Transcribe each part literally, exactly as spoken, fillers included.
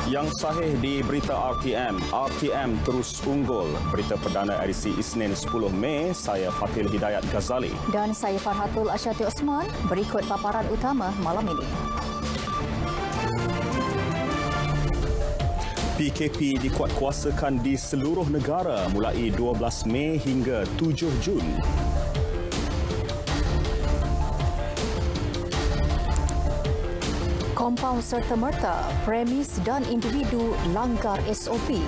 Yang sahih di berita R T M, R T M terus unggul. Berita perdana edisi Isnin sepuluh Mei, saya Fatil Hidayat Ghazali. Dan saya Farhatul Asyati Osman. Berikut paparan utama malam ini. P K P dikuatkuasakan di seluruh negara mulai dua belas Mei hingga tujuh Jun. Kompaun serta-merta, premis dan individu langgar S O P.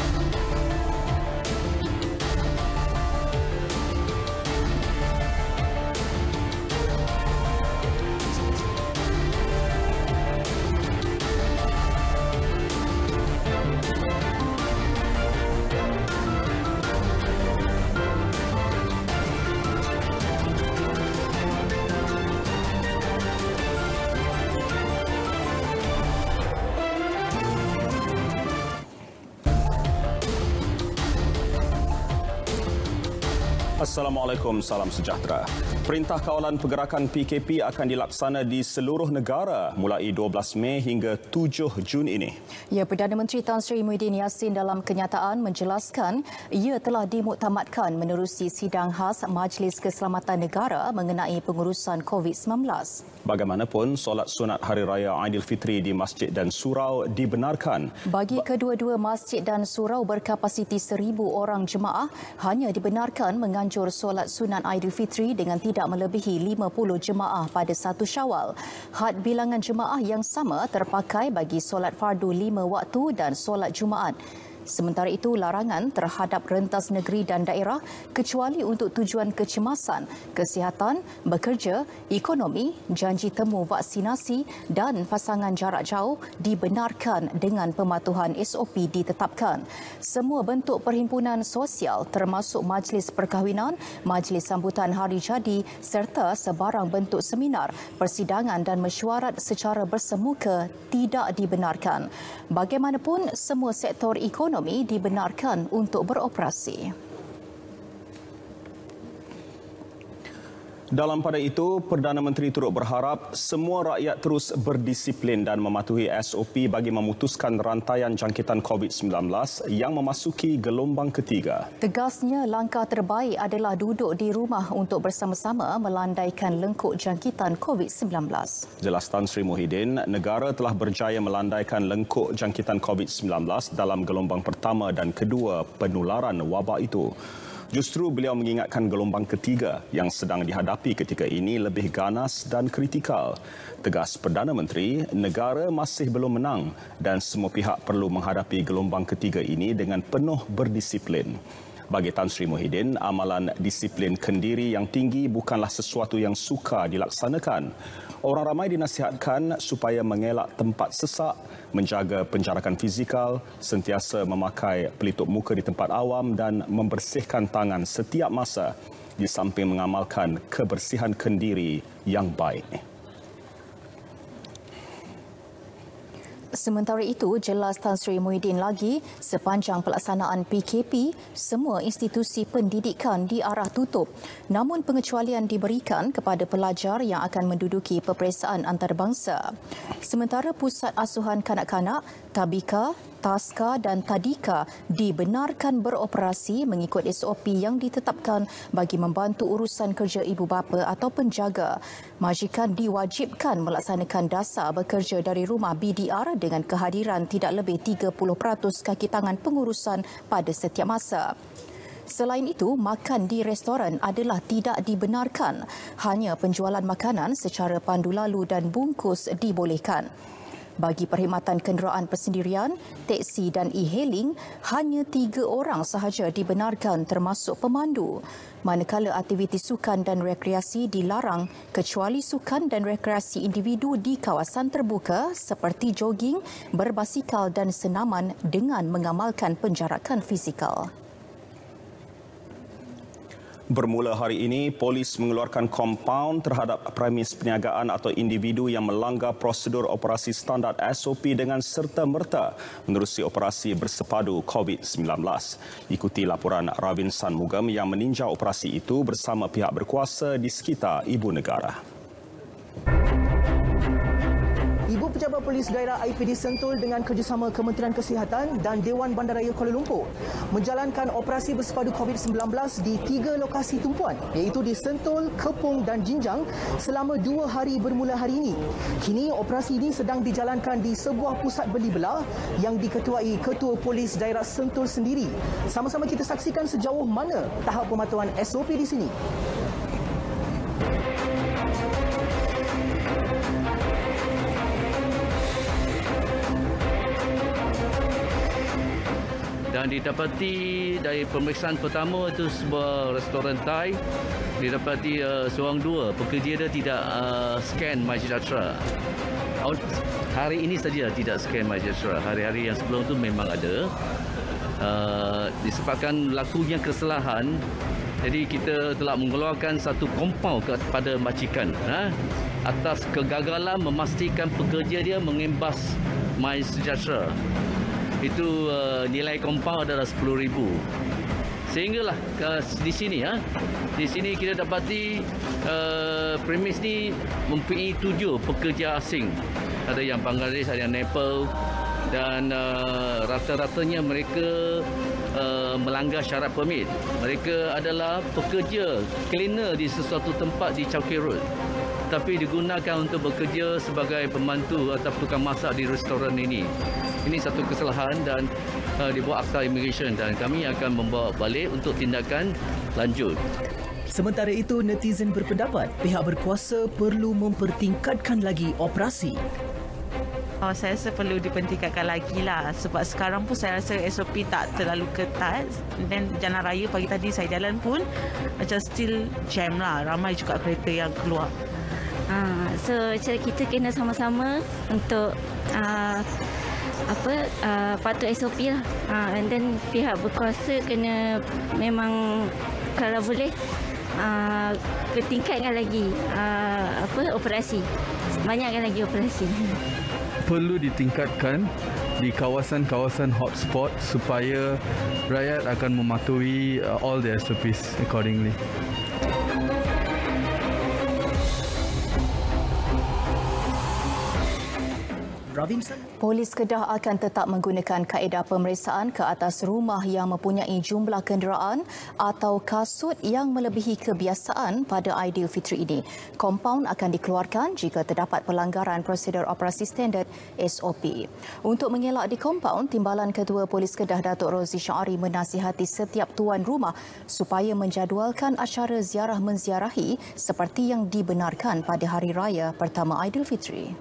Assalamualaikum, salam sejahtera. Perintah kawalan pergerakan P K P akan dilaksana di seluruh negara mulai dua belas Mei hingga tujuh Jun ini. Ya, Perdana Menteri Tan Sri Muhyiddin Yassin dalam kenyataan menjelaskan ia telah dimuktamadkan menerusi sidang khas Majlis Keselamatan Negara mengenai pengurusan COVID sembilan belas. Bagaimanapun, solat sunat Hari Raya Aidilfitri di masjid dan surau dibenarkan. Bagi kedua-dua masjid dan surau berkapasiti seribu orang jemaah, hanya dibenarkan menganjur solat sunat Aidilfitri dengan tidak melebihi lima puluh jemaah pada satu Syawal. Had bilangan jemaah yang sama terpakai bagi solat fardu lima waktu dan solat Jumaat. Sementara itu, larangan terhadap rentas negeri dan daerah kecuali untuk tujuan kecemasan, kesihatan, bekerja, ekonomi, janji temu vaksinasi dan pasangan jarak jauh dibenarkan dengan pematuhan S O P ditetapkan. Semua bentuk perhimpunan sosial termasuk majlis perkahwinan, majlis sambutan hari jadi serta sebarang bentuk seminar, persidangan dan mesyuarat secara bersemuka tidak dibenarkan. Bagaimanapun, semua sektor ekonomi ekonomi dibenarkan untuk beroperasi. Dalam pada itu, Perdana Menteri turut berharap semua rakyat terus berdisiplin dan mematuhi S O P bagi memutuskan rantaian jangkitan COVID sembilan belas yang memasuki gelombang ketiga. Tegasnya, langkah terbaik adalah duduk di rumah untuk bersama-sama melandaikan lengkuk jangkitan COVID sembilan belas. Jelas Tan Sri Muhyiddin, negara telah berjaya melandaikan lengkuk jangkitan COVID sembilan belas dalam gelombang pertama dan kedua penularan wabak itu. Justru beliau mengingatkan gelombang ketiga yang sedang dihadapi ketika ini lebih ganas dan kritikal. Tegas Perdana Menteri, negara masih belum menang dan semua pihak perlu menghadapi gelombang ketiga ini dengan penuh berdisiplin. Bagi Tan Sri Muhyiddin, amalan disiplin kendiri yang tinggi bukanlah sesuatu yang sukar dilaksanakan. Orang ramai dinasihatkan supaya mengelak tempat sesak, menjaga penjarakan fizikal, sentiasa memakai pelitup muka di tempat awam dan membersihkan tangan setiap masa di samping mengamalkan kebersihan kendiri yang baik. Sementara itu, jelas Tan Sri Muhyiddin lagi, sepanjang pelaksanaan P K P, semua institusi pendidikan diarah tutup. Namun pengecualian diberikan kepada pelajar yang akan menduduki peperiksaan antarabangsa. Sementara Pusat Asuhan Kanak-kanak, Tabika, Taska dan Tadika dibenarkan beroperasi mengikut S O P yang ditetapkan bagi membantu urusan kerja ibu bapa atau penjaga. Majikan diwajibkan melaksanakan dasar bekerja dari rumah B D R dengan kehadiran tidak lebih tiga puluh peratus kaki tangan pengurusan pada setiap masa. Selain itu, makan di restoran adalah tidak dibenarkan. Hanya penjualan makanan secara pandu lalu dan bungkus dibolehkan. Bagi perkhidmatan kenderaan persendirian, teksi dan e-hailing, hanya tiga orang sahaja dibenarkan termasuk pemandu. Manakala aktiviti sukan dan rekreasi dilarang kecuali sukan dan rekreasi individu di kawasan terbuka seperti jogging, berbasikal dan senaman dengan mengamalkan penjarakan fizikal. Bermula hari ini, polis mengeluarkan kompaun terhadap premis perniagaan atau individu yang melanggar prosedur operasi standard S O P dengan serta-merta menerusi operasi bersepadu COVID sembilan belas. Ikuti laporan Ravin Sanmugam yang meninjau operasi itu bersama pihak berkuasa di sekitar ibu negara. Ibu Pejabat Polis Daerah I P D Sentul dengan kerjasama Kementerian Kesihatan dan Dewan Bandaraya Kuala Lumpur menjalankan operasi bersepadu COVID sembilan belas di tiga lokasi tumpuan iaitu di Sentul, Kepung dan Jinjang selama dua hari bermula hari ini. Kini operasi ini sedang dijalankan di sebuah pusat beli belah yang diketuai Ketua Polis Daerah Sentul sendiri. Sama-sama kita saksikan sejauh mana tahap pematuhan S O P di sini. Dan didapati dari pemeriksaan pertama itu sebuah restoran Thai, didapati uh, seorang dua pekerja dia tidak uh, scan MySejahtera. Hari ini saja tidak scan MySejahtera. Hari-hari yang sebelum itu memang ada. Uh, disebabkan lakunya kesalahan, jadi kita telah mengeluarkan satu kompau kepada majikan ha? atas kegagalan memastikan pekerja dia mengembas MySejahtera. Itu uh, nilai kompau adalah sepuluh ribu. Sehinggalah uh, di sini ya. Di sini kita dapati uh, premis ni mempunyai tujuh pekerja asing. Ada yang Bangladesh, ada yang Nepal dan uh, rata-ratanya mereka uh, melanggar syarat permit. Mereka adalah pekerja cleaner di sesuatu tempat di Chowkee Road. Tapi digunakan untuk bekerja sebagai pembantu atau tukang masak di restoran ini. Ini satu kesalahan dan uh, dibuat akta immigration dan kami akan membawa balik untuk tindakan lanjut. Sementara itu, netizen berpendapat pihak berkuasa perlu mempertingkatkan lagi operasi. Oh, saya rasa perlu dipertingkatkan lagi lah sebab sekarang pun saya rasa S O P tak terlalu ketat dan jalan raya pagi tadi saya jalan pun macam still jam lah, ramai juga kereta yang keluar. Ha, so kita kena sama-sama untuk uh, apa uh, patuh S O P lah. Uh, and then pihak berkuasa kena memang kalau boleh uh, ketingkatkan lagi uh, apa operasi. Banyakkan lagi operasi. Perlu ditingkatkan di kawasan-kawasan hotspot supaya rakyat akan mematuhi uh, all the S O Ps accordingly. Robinson. Polis Kedah akan tetap menggunakan kaedah pemeriksaan ke atas rumah yang mempunyai jumlah kenderaan atau kasut yang melebihi kebiasaan pada Aidilfitri ini. Kompaun akan dikeluarkan jika terdapat pelanggaran prosedur operasi standard S O P. Untuk mengelak di kompaun, Timbalan Ketua Polis Kedah Datuk Rozi Syari menasihati setiap tuan rumah supaya menjadualkan acara ziarah menziarahi seperti yang dibenarkan pada Hari Raya pertama Aidilfitri.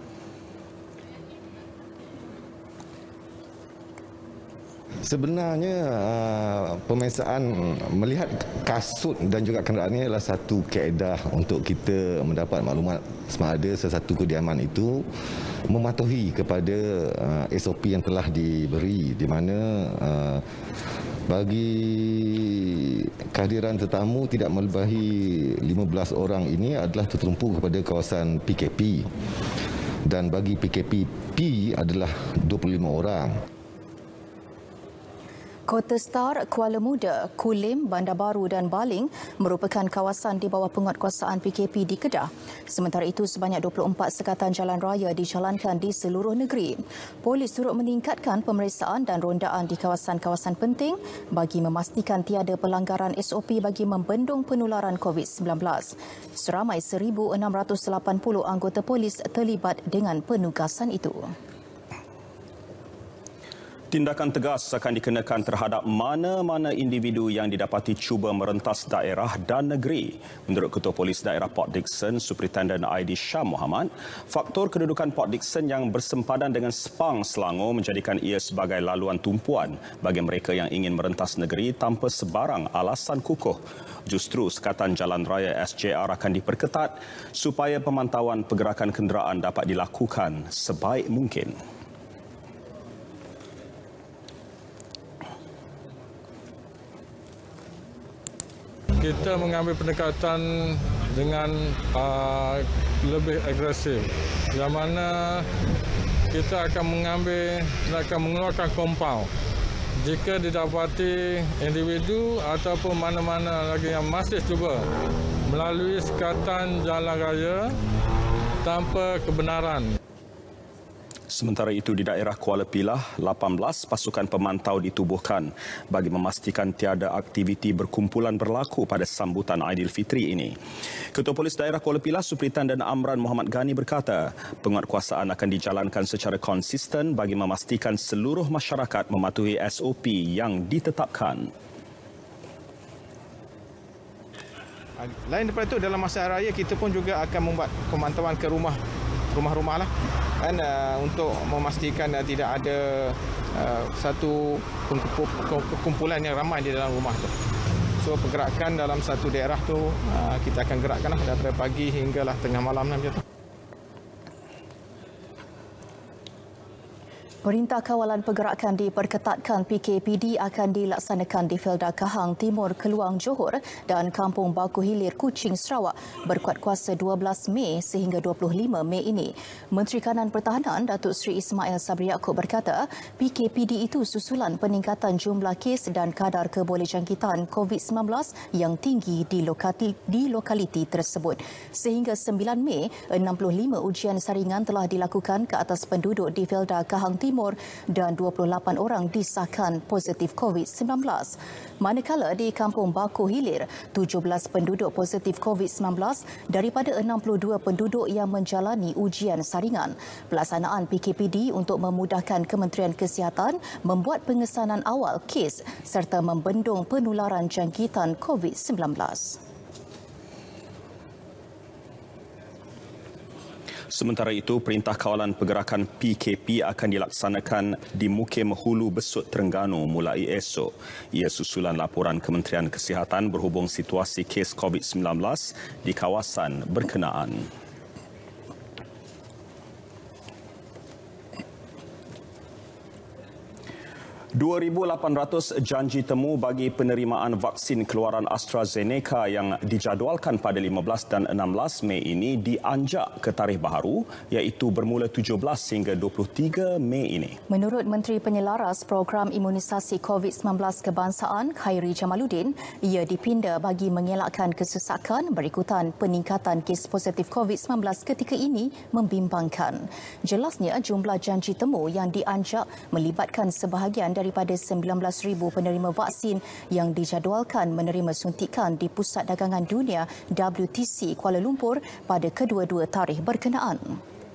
Sebenarnya uh, pemeriksaan melihat kasut dan juga kenderaan ini adalah satu kaedah untuk kita mendapat maklumat sama ada sesuatu kediaman itu mematuhi kepada uh, S O P yang telah diberi, di mana uh, bagi kehadiran tetamu tidak melebihi lima belas orang ini adalah tertumpu kepada kawasan P K P dan bagi P K P P adalah dua puluh lima orang. Kota Star, Kuala Muda, Kulim, Bandar Baru dan Baling merupakan kawasan di bawah penguatkuasaan P K P di Kedah. Sementara itu, sebanyak dua puluh empat sekatan jalan raya dijalankan di seluruh negeri. Polis turut meningkatkan pemeriksaan dan rondaan di kawasan-kawasan penting bagi memastikan tiada pelanggaran S O P bagi membendung penularan COVID sembilan belas. Seramai seribu enam ratus lapan puluh anggota polis terlibat dengan penugasan itu. Tindakan tegas akan dikenakan terhadap mana-mana individu yang didapati cuba merentas daerah dan negeri. Menurut Ketua Polis Daerah Port Dickson, Superintendent Aidi Shah Muhammad, faktor kedudukan Port Dickson yang bersempadan dengan Sepang Selangor menjadikan ia sebagai laluan tumpuan bagi mereka yang ingin merentas negeri tanpa sebarang alasan kukuh. Justru sekatan jalan raya S J R akan diperketat supaya pemantauan pergerakan kenderaan dapat dilakukan sebaik mungkin. Kita mengambil pendekatan dengan uh, lebih agresif, yang mana kita akan mengambil dan akan mengeluarkan kompau jika didapati individu ataupun mana-mana lagi yang masih cuba melalui sekatan jalan raya tanpa kebenaran. Sementara itu di daerah Kuala Pilah, lapan belas pasukan pemantau ditubuhkan bagi memastikan tiada aktiviti berkumpulan berlaku pada sambutan Aidilfitri ini. Ketua Polis Daerah Kuala Pilah, Superintendent Amran Muhammad Ghani berkata, penguatkuasaan akan dijalankan secara konsisten bagi memastikan seluruh masyarakat mematuhi S O P yang ditetapkan. Lain daripada itu, dalam masa raya kita pun juga akan membuat pemantauan ke rumah rumah-rumah lah kan, uh, untuk memastikan uh, tidak ada uh, satu kumpulan yang ramai di dalam rumah tu. So pergerakan dalam satu daerah tu uh, kita akan gerakkan lah daripada pagi hinggalah tengah malam macam tu. Perintah kawalan pergerakan diperketatkan. P K P D akan dilaksanakan di Felda Kahang Timur, Keluang Johor dan Kampung Baku Hilir, Kuching, Sarawak berkuat kuasa dua belas Mei sehingga dua puluh lima Mei ini. Menteri Kanan Pertahanan Datuk Seri Ismail Sabri Yaakob berkata, P K P D itu susulan peningkatan jumlah kes dan kadar kebolehjangkitan COVID sembilan belas yang tinggi di lokaliti, di lokaliti tersebut. Sehingga sembilan Mei, enam puluh lima ujian saringan telah dilakukan ke atas penduduk di Felda Kahang Timur dan dua puluh lapan orang disahkan positif COVID sembilan belas. Manakala di Kampung Baku Hilir, tujuh belas penduduk positif COVID sembilan belas daripada enam puluh dua penduduk yang menjalani ujian saringan. Pelaksanaan P K P D untuk memudahkan Kementerian Kesihatan membuat pengesanan awal kes serta membendung penularan jangkitan COVID sembilan belas. Sementara itu, Perintah Kawalan Pergerakan P K P akan dilaksanakan di Mukim Hulu Besut, Terengganu mulai esok. Ia susulan laporan Kementerian Kesihatan berhubung situasi kes COVID sembilan belas di kawasan berkenaan. dua ribu lapan ratus janji temu bagi penerimaan vaksin keluaran AstraZeneca yang dijadualkan pada lima belas dan enam belas Mei ini dianjak ke tarikh baharu iaitu bermula tujuh belas hingga dua puluh tiga Mei ini. Menurut Menteri Penyelaras Program Imunisasi COVID sembilan belas Kebangsaan Khairi Jamaluddin, ia dipinda bagi mengelakkan kesesakan berikutan peningkatan kes positif COVID sembilan belas ketika ini membimbangkan. Jelasnya jumlah janji temu yang dianjak melibatkan sebahagian daripada sembilan belas ribu penerima vaksin yang dijadualkan menerima suntikan di Pusat Dagangan Dunia W T C Kuala Lumpur pada kedua-dua tarikh berkenaan.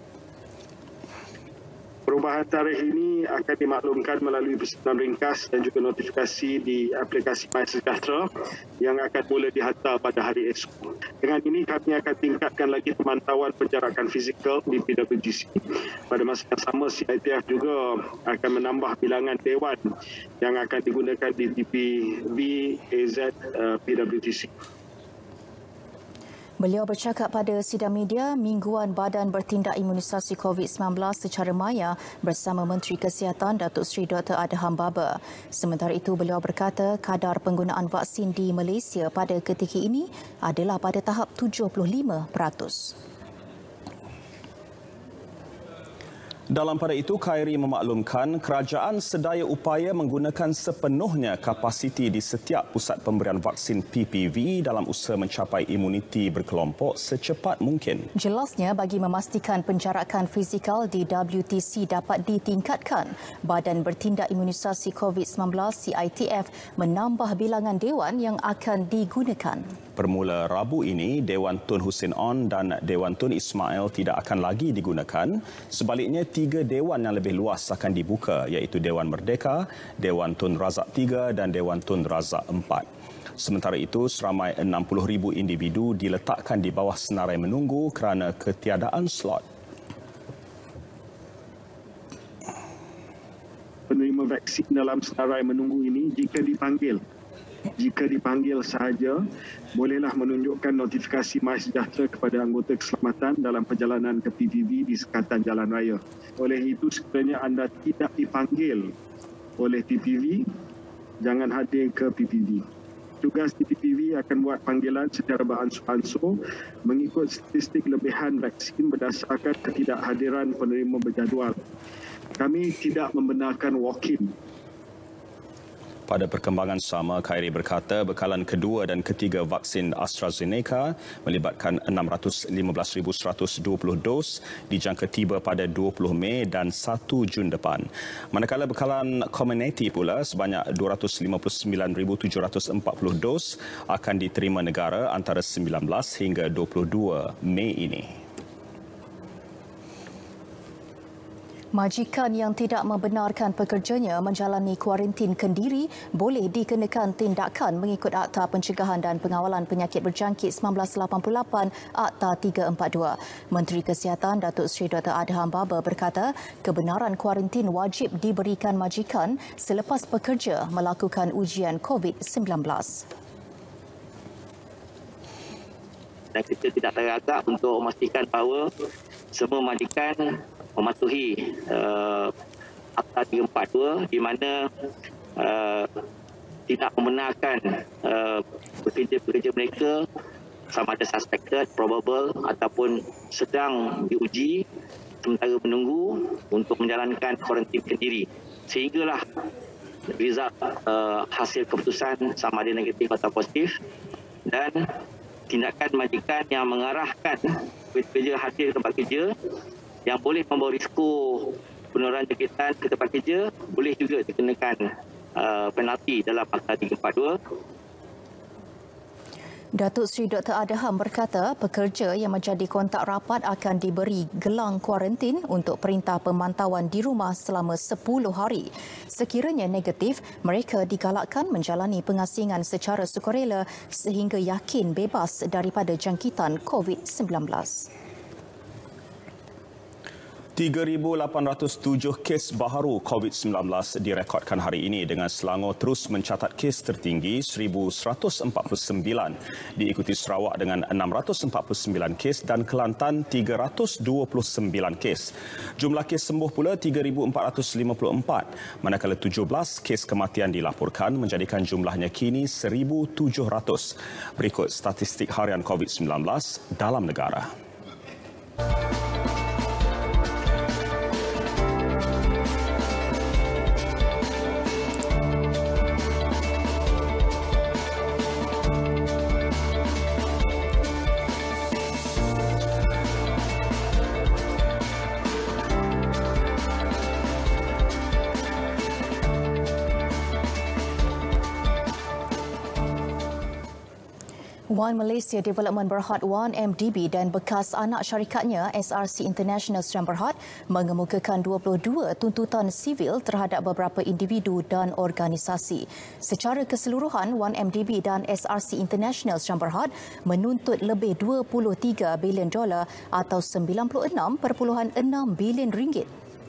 Perubahan tarikh ini akan dimaklumkan melalui pesanan ringkas dan juga notifikasi di aplikasi MySejahtera yang akan mula dihantar pada hari esok. Dengan ini kami akan tingkatkan lagi pemantauan penjarakan fizikal di P W T C. Pada masa yang sama, C I T F juga akan menambah bilangan dewan yang akan digunakan di T P V A Z uh, P W T C. Beliau bercakap pada sidang media mingguan Badan Bertindak Imunisasi COVID sembilan belas secara maya bersama Menteri Kesihatan Datuk Seri Doktor Adham Baba. Sementara itu, beliau berkata kadar penggunaan vaksin di Malaysia pada ketika ini adalah pada tahap tujuh puluh lima peratus. Dalam pada itu, Khairi memaklumkan kerajaan sedaya upaya menggunakan sepenuhnya kapasiti di setiap pusat pemberian vaksin P P V dalam usaha mencapai imuniti berkelompok secepat mungkin. Jelasnya bagi memastikan penjarakan fizikal di W T C dapat ditingkatkan, Badan Bertindak Imunisasi COVID sembilan belas C I T F menambah bilangan dewan yang akan digunakan. Bermula Rabu ini, Dewan Tun Hussein On dan Dewan Tun Ismail tidak akan lagi digunakan. Sebaliknya, tiga dewan yang lebih luas akan dibuka iaitu Dewan Merdeka, Dewan Tun Razak tiga dan Dewan Tun Razak empat. Sementara itu, seramai enam puluh ribu individu diletakkan di bawah senarai menunggu kerana ketiadaan slot. Penerima vaksin dalam senarai menunggu ini jika dipanggil Jika dipanggil sahaja, bolehlah menunjukkan notifikasi MySejahtera kepada anggota keselamatan dalam perjalanan ke P P V di sekatan jalan raya. Oleh itu, sekiranya anda tidak dipanggil oleh P P V, jangan hadir ke P P V. Tugas di P P V akan buat panggilan secara beransur-ansur mengikut statistik lebihan vaksin berdasarkan ketidakhadiran penerima berjadual. Kami tidak membenarkan walk-in. Pada perkembangan sama, Khairi berkata bekalan kedua dan ketiga vaksin AstraZeneca melibatkan enam ratus lima belas ribu seratus dua puluh dos dijangka tiba pada dua puluh Mei dan satu Jun depan. Manakala bekalan Comirnaty pula sebanyak dua ratus lima puluh sembilan ribu tujuh ratus empat puluh dos akan diterima negara antara sembilan belas hingga dua puluh dua Mei ini. Majikan yang tidak membenarkan pekerjanya menjalani kuarantin kendiri boleh dikenakan tindakan mengikut Akta Pencegahan dan Pengawalan Penyakit Berjangkit seribu sembilan ratus lapan puluh lapan Akta tiga empat dua. Menteri Kesihatan Datuk Seri Doktor Adham Baba berkata kebenaran kuarantin wajib diberikan majikan selepas pekerja melakukan ujian COVID sembilan belas. Dan kita tidak teragak untuk memastikan bahawa semua majikan mematuhi uh, Akta tiga empat dua di mana uh, tidak membenarkan uh, pekerja-pekerja mereka sama ada suspected, probable ataupun sedang diuji sementara menunggu untuk menjalankan kuarantin kendiri. Sehinggalah result uh, hasil keputusan sama ada negatif atau positif, dan tindakan majikan yang mengarahkan pekerja hadir ke tempat kerja yang boleh membawa risiko penularan jangkitan ke tempat kerja boleh juga dikenakan uh, penalti dalam Akta tiga empat dua. Datuk Seri Doktor Adham berkata pekerja yang menjadi kontak rapat akan diberi gelang kuarantin untuk perintah pemantauan di rumah selama sepuluh hari. Sekiranya negatif, mereka digalakkan menjalani pengasingan secara sukarela sehingga yakin bebas daripada jangkitan COVID sembilan belas. tiga ribu lapan ratus tujuh kes baharu COVID sembilan belas direkodkan hari ini dengan Selangor terus mencatat kes tertinggi seribu seratus empat puluh sembilan, diikuti Sarawak dengan enam ratus empat puluh sembilan kes dan Kelantan tiga ratus dua puluh sembilan kes. Jumlah kes sembuh pula tiga ribu empat ratus lima puluh empat, manakala tujuh belas kes kematian dilaporkan menjadikan jumlahnya kini seribu tujuh ratus. Berikut statistik harian COVID sembilan belas dalam negara. One Malaysia Development Berhad one M D B dan bekas anak syarikatnya S R C International Sdn Bhd mengemukakan dua puluh dua tuntutan sivil terhadap beberapa individu dan organisasi. Secara keseluruhan, One M D B dan S R C International Sdn Bhd menuntut lebih dua puluh tiga bilion dolar atau sembilan puluh enam perpuluhan enam bilion ringgit.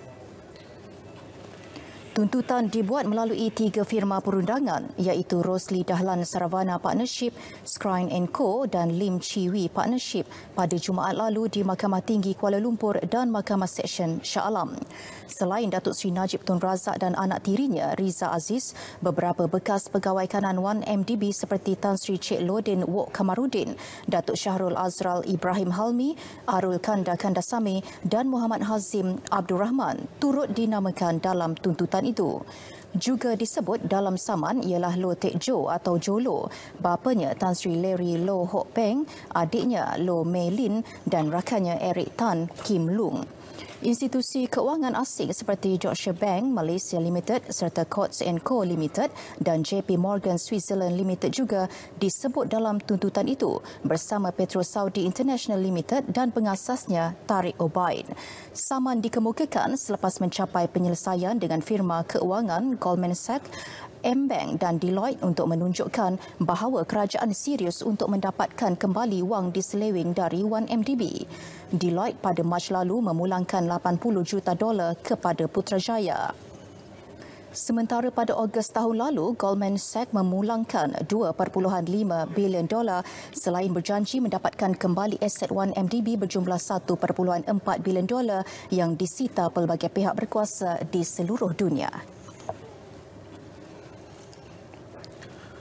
Tuntutan dibuat melalui tiga firma perundangan iaitu Rosli Dahlan Saravana Partnership, Scrine and Co dan Lim Chi Wee Partnership pada Jumaat lalu di Mahkamah Tinggi Kuala Lumpur dan Mahkamah Seksyen Shah Alam. Selain Datuk Seri Najib Tun Razak dan anak tirinya Riza Aziz, beberapa bekas pegawai kanan One M D B seperti Tan Sri Cik Lodin Wok Kamarudin, Datuk Syahrul Azral Ibrahim Halmi, Arul Kanda Kandasamy dan Muhammad Hazim Abdul Rahman turut dinamakan dalam tuntutan itu. Juga disebut dalam saman ialah Lo Tek Jo atau Jolo, bapanya Tan Sri Larry Lo Hok Peng, adiknya Lo Mei Lin dan rakannya Eric Tan Kim Lung. Institusi keuangan asing seperti Deutsche Bank Malaysia Limited serta Coats and Co Limited dan J P Morgan Switzerland Limited juga disebut dalam tuntutan itu bersama Petro Saudi International Limited dan pengasasnya Tariq Obaid. Saman dikemukakan selepas mencapai penyelesaian dengan firma keuangan Goldman Sachs, M-Bank dan Deloitte untuk menunjukkan bahawa kerajaan serius untuk mendapatkan kembali wang diseleweng dari One M D B. Deloitte pada Mac lalu memulangkan lapan puluh juta dolar kepada Putrajaya. Sementara pada Ogos tahun lalu, Goldman Sachs memulangkan dua perpuluhan lima bilion dolar selain berjanji mendapatkan kembali aset One M D B berjumlah satu perpuluhan empat bilion dolar yang disita pelbagai pihak berkuasa di seluruh dunia.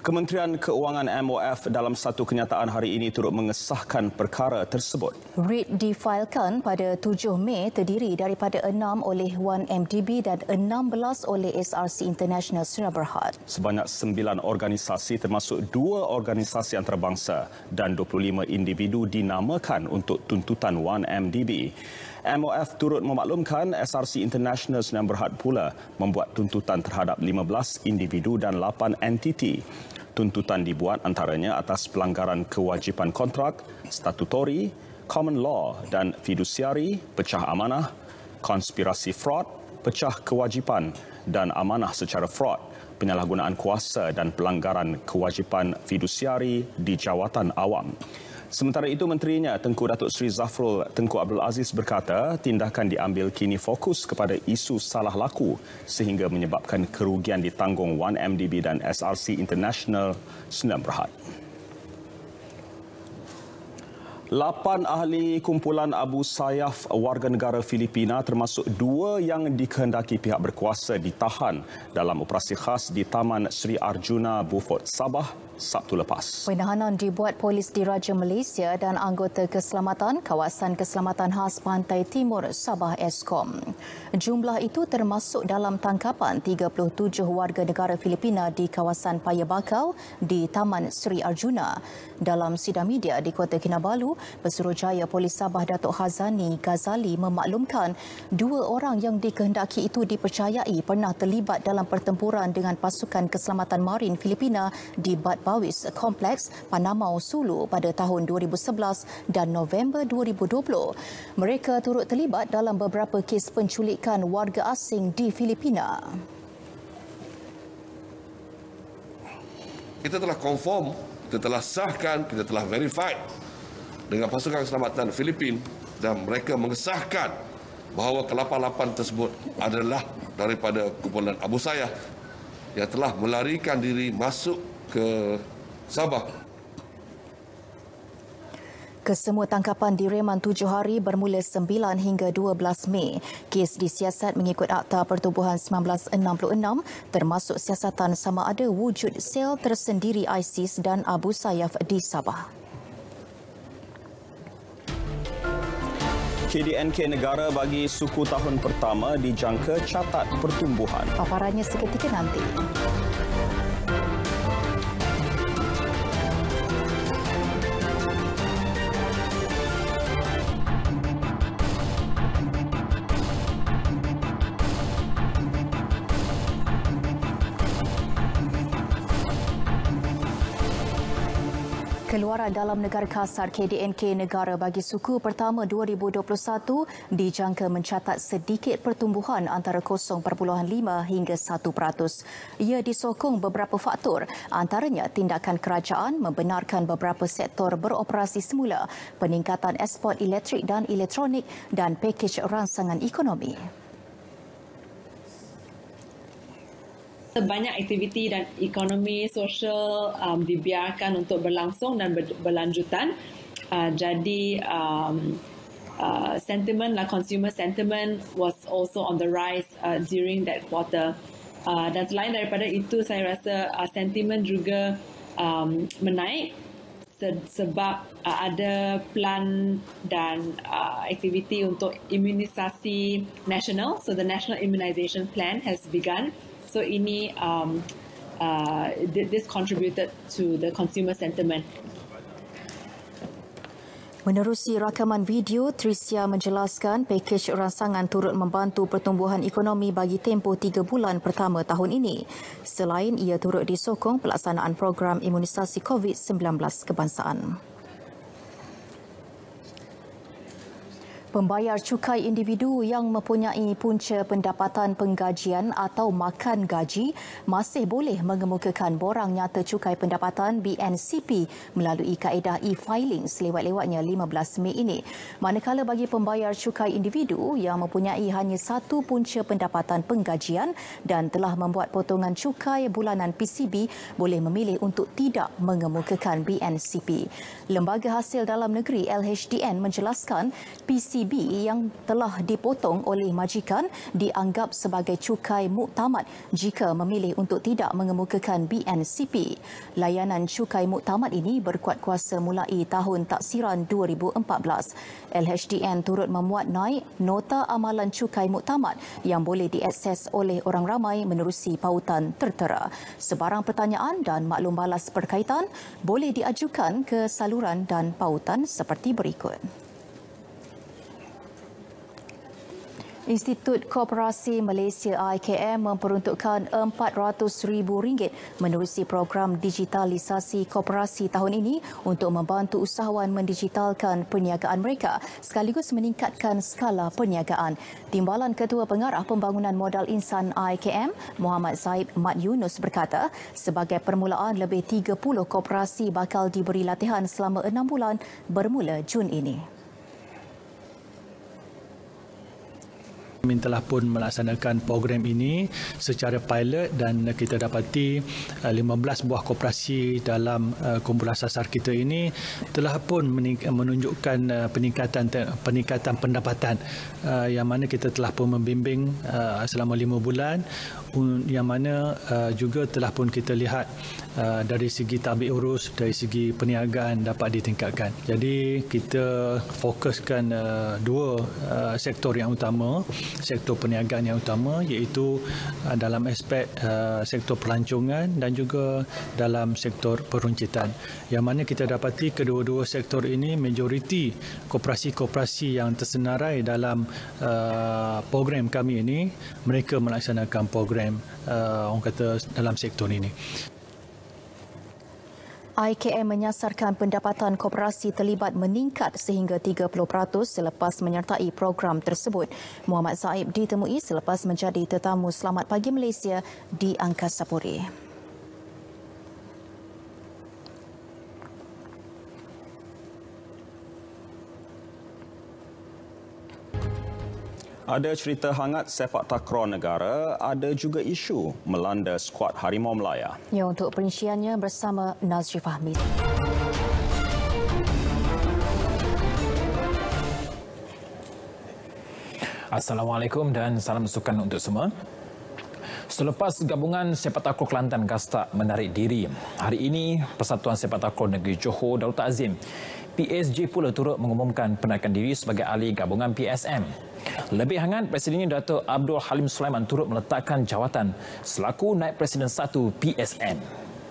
Kementerian Keuangan M O F dalam satu kenyataan hari ini turut mengesahkan perkara tersebut. R E I T difaikan pada tujuh Mei terdiri daripada enam oleh one M D B dan enam belas oleh S R C International Sdn Bhd. Sebanyak sembilan organisasi termasuk dua organisasi antarabangsa dan dua puluh lima individu dinamakan untuk tuntutan one M D B. M O F turut memaklumkan S R C International Sdn Bhd pula membuat tuntutan terhadap lima belas individu dan lapan entiti. Tuntutan dibuat antaranya atas pelanggaran kewajipan kontrak, statutori, common law dan fidusiari, pecah amanah, konspirasi fraud, pecah kewajipan dan amanah secara fraud, penyalahgunaan kuasa dan pelanggaran kewajipan fidusiari di jawatan awam. Sementara itu, Menterinya Tengku Datuk Seri Zafrul Tengku Abdul Aziz berkata tindakan diambil kini fokus kepada isu salah laku sehingga menyebabkan kerugian ditanggung one M D B dan S R C International Sdn Bhd. Lapan ahli kumpulan Abu Sayyaf warga negara Filipina termasuk dua yang dikehendaki pihak berkuasa ditahan dalam operasi khas di Taman Sri Arjuna Beaufort, Sabah Sabtu lepas. Penahanan dibuat polis Diraja Malaysia dan anggota keselamatan Kawasan Keselamatan Khas Pantai Timur Sabah Eskom. Jumlah itu termasuk dalam tangkapan tiga puluh tujuh warga negara Filipina di kawasan Paya Bakau di Taman Sri Arjuna. Dalam sidang media di Kota Kinabalu, Pesuruhjaya Polis Sabah Datuk Hazani Ghazali memaklumkan dua orang yang dikehendaki itu dipercayai pernah terlibat dalam pertempuran dengan pasukan keselamatan marin Filipina di Bat Bawis Kompleks Panamau Sulu pada tahun dua ribu sebelas dan November dua ribu dua puluh. Mereka turut terlibat dalam beberapa kes penculikan warga asing di Filipina. Kita telah confirm, kita telah sahkan, kita telah verified dengan pasukan keselamatan Filipin dan mereka mengesahkan bahawa ke lapan lapan tersebut adalah daripada kumpulan Abu Sayyaf yang telah melarikan diri masuk ke Sabah. Kesemua tangkapan direman tujuh hari bermula sembilan hingga dua belas Mei. Kes disiasat mengikut Akta Pertubuhan seribu sembilan ratus enam puluh enam termasuk siasatan sama ada wujud sel tersendiri ISIS dan Abu Sayyaf di Sabah. K D N K negara bagi suku tahun pertama dijangka catat pertumbuhan. Paparannya seketika nanti. Keluaran dalam negara kasar K D N K negara bagi suku pertama dua ribu dua puluh satu dijangka mencatat sedikit pertumbuhan antara kosong perpuluhan lima hingga satu peratus. Ia disokong beberapa faktor, antaranya tindakan kerajaan membenarkan beberapa sektor beroperasi semula, peningkatan ekspor elektrik dan elektronik dan pakej rangsangan ekonomi. Banyak aktiviti dan ekonomi sosial um, dibiarkan untuk berlangsung dan ber, berlanjutan. Uh, jadi um, uh, sentiment, like consumer sentiment was also on the rise uh, during that quarter. Uh, dan selain daripada itu, saya rasa uh, sentiment juga um, menaik se- sebab uh, ada plan dan uh, aktiviti untuk imunisasi nasional. So the National Immunization Plan has begun. So ini um, uh, this contributed to the consumer sentiment. Menerusi rakaman video, Tricia menjelaskan pakej rangsangan turut membantu pertumbuhan ekonomi bagi tempoh tiga bulan pertama tahun ini. Selain ia turut disokong pelaksanaan program imunisasi COVID sembilan belas kebangsaan. Pembayar cukai individu yang mempunyai punca pendapatan penggajian atau makan gaji masih boleh mengemukakan borang nyata cukai pendapatan B N C P melalui kaedah e-filing selewat-lewatnya lima belas Mei ini. Manakala bagi pembayar cukai individu yang mempunyai hanya satu punca pendapatan penggajian dan telah membuat potongan cukai bulanan P C B boleh memilih untuk tidak mengemukakan B N C P. Lembaga Hasil Dalam Negeri L H D N menjelaskan P C C B yang telah dipotong oleh majikan dianggap sebagai cukai muktamad jika memilih untuk tidak mengemukakan B N C P. Layanan cukai muktamad ini berkuat kuasa mulai tahun taksiran dua ribu empat belas. L H D N turut memuat naik nota amalan cukai muktamad yang boleh diakses oleh orang ramai menerusi pautan tertera. Sebarang pertanyaan dan maklum balas berkaitan boleh diajukan ke saluran dan pautan seperti berikut. Institut Koperasi Malaysia I K M memperuntukkan empat ratus ribu ringgit menerusi program digitalisasi koperasi tahun ini untuk membantu usahawan mendigitalkan perniagaan mereka sekaligus meningkatkan skala perniagaan. Timbalan Ketua Pengarah Pembangunan Modal Insan I K M, Muhammad Zaid Mat Yunus berkata, sebagai permulaan lebih tiga puluh koperasi bakal diberi latihan selama enam bulan bermula Jun ini. Kami telah pun melaksanakan program ini secara pilot dan kita dapati lima belas buah koperasi dalam kumpulan sasar kita ini telah pun menunjukkan peningkatan peningkatan pendapatan yang mana kita telah pun membimbing selama lima bulan yang mana juga telah pun kita lihat dari segi tabik urus, dari segi perniagaan dapat ditingkatkan. Jadi kita fokuskan dua sektor yang utama, sektor perniagaan yang utama iaitu dalam aspek sektor pelancongan dan juga dalam sektor peruncitan. Yang mana kita dapati kedua-dua sektor ini majoriti koperasi-koperasi yang tersenarai dalam program kami ini mereka melaksanakan program orang kata dalam sektor ini. I K M menyasarkan pendapatan koperasi terlibat meningkat sehingga tiga puluh peratus selepas menyertai program tersebut. Muhammad Zaid ditemui selepas menjadi tetamu Selamat Pagi Malaysia di Angkasa Puri. Ada cerita hangat sepak takraw negara, ada juga isu melanda skuad Harimau Melaya. Ya, untuk perinciannya bersama Nazri Fahmi. Assalamualaikum dan salam sukan untuk semua. Selepas gabungan sepak takraw Kelantan Gastak menarik diri, hari ini Persatuan Sepak Takraw Negeri Johor Darul Ta'zim P S J pula turut mengumumkan penarikan diri sebagai ahli gabungan P S M. Lebih hangat, Presidennya Dato' Abdul Halim Sulaiman turut meletakkan jawatan selaku Naib Presiden satu P S M.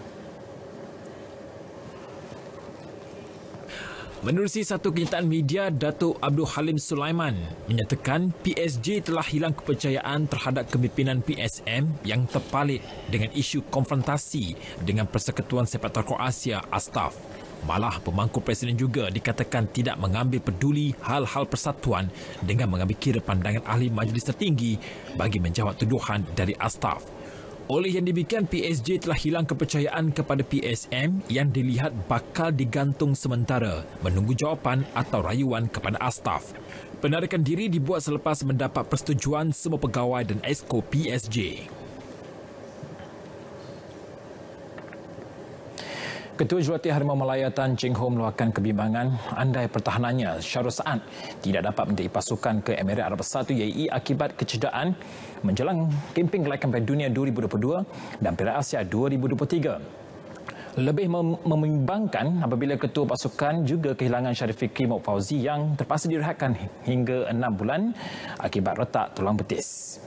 Menerusi satu kenyataan media, Dato' Abdul Halim Sulaiman menyatakan P S J telah hilang kepercayaan terhadap kepimpinan P S M yang terpalit dengan isu konfrontasi dengan Persekutuan Sepak Takraw Asia A S T A F. Malah pemangku Presiden juga dikatakan tidak mengambil peduli hal-hal persatuan dengan mengambil kira pandangan ahli majlis tertinggi bagi menjawab tuduhan dari A S T A F. Oleh yang demikian, P S J telah hilang kepercayaan kepada P S M yang dilihat bakal digantung sementara menunggu jawapan atau rayuan kepada A S T A F. Penarikan diri dibuat selepas mendapat persetujuan semua pegawai dan exco P S J. Ketua Jurulatih Harimau Melaya Tan Cheng Ho meluahkan kebimbangan andai pertahanannya Syarul Saad tidak dapat menjadi pasukan ke Emirat Arab Bersatu U A E akibat kecederaan menjelang kempen kelaikan Piala Dunia dua ribu dua puluh dua dan Piala Asia dua ribu dua puluh tiga. Lebih mem- membimbangkan apabila ketua pasukan juga kehilangan Syarif Fikri Mok Fauzi yang terpaksa direhatkan hingga enam bulan akibat retak tulang betis.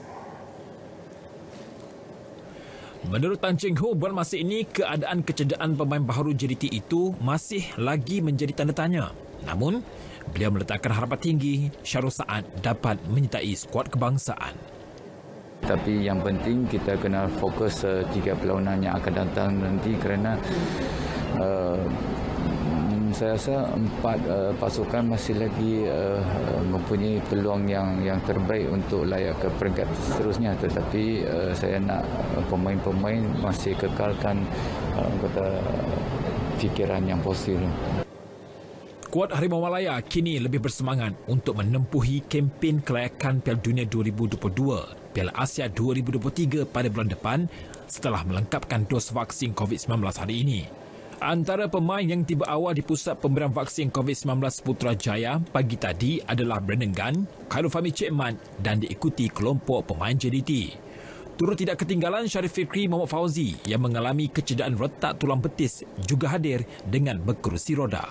Menurut Tan Cheng Ho, buat masa ini keadaan kecederaan pemain baharu J D T itu masih lagi menjadi tanda tanya. Namun, beliau meletakkan harapan tinggi Syarul Saad dapat menyertai skuad kebangsaan. Tapi yang penting kita kena fokus uh, tiga perlawanan yang akan datang nanti kerana uh, saya rasa empat uh, pasukan masih lagi uh, mempunyai peluang yang yang terbaik untuk layak ke peringkat seterusnya, tetapi uh, saya nak uh, pemain-pemain masih kekalkan uh, kata fikiran yang positif. Skuad Harimau Melaya kini lebih bersemangat untuk menempuhi kempen kelayakan Piala Dunia dua ribu dua puluh dua, Piala Asia dua ribu dua puluh tiga pada bulan depan setelah melengkapkan dos vaksin covid sembilan belas hari ini. Antara pemain yang tiba awal di pusat pemberian vaksin COVID sembilan belas Putrajaya pagi tadi adalah Brandon Gan, Khairul Fahmi Cik Mat dan diikuti kelompok pemain J D T. Turut tidak ketinggalan Syarif Fikri Muhammad Fauzi yang mengalami kecederaan retak tulang betis juga hadir dengan berkerusi roda.